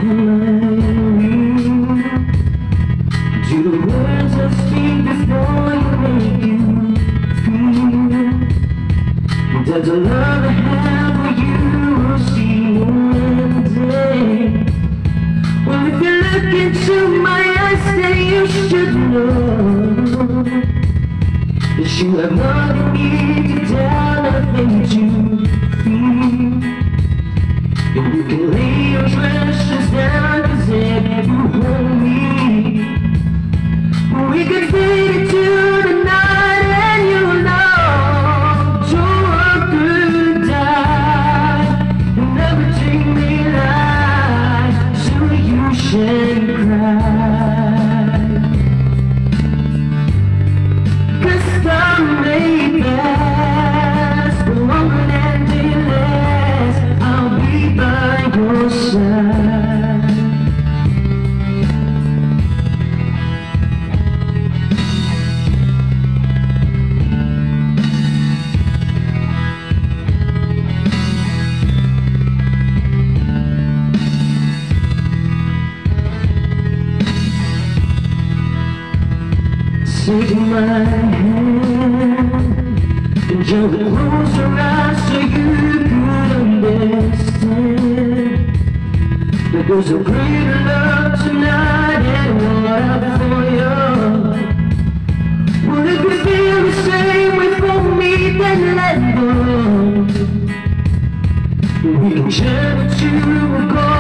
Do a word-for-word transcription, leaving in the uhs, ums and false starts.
Do the words I speak before you make you feel that the love I have for you will see one day? Well, if you look into my eyes, then you should know that you have nothing need to tell, nothing to feel. And you can lay your treasures down, 'cause if you hold me, we can fade into the night, and you'll know you're a good die. And never take me lies, so you should cry. 'Cause time may pass, but longer than they last, I'll be by your side. Take my hand and gently close your eyes so you could understand that there's a greater love tonight and one love for you. Well, if you feel the same way for me, then let go. We can channel to a goal.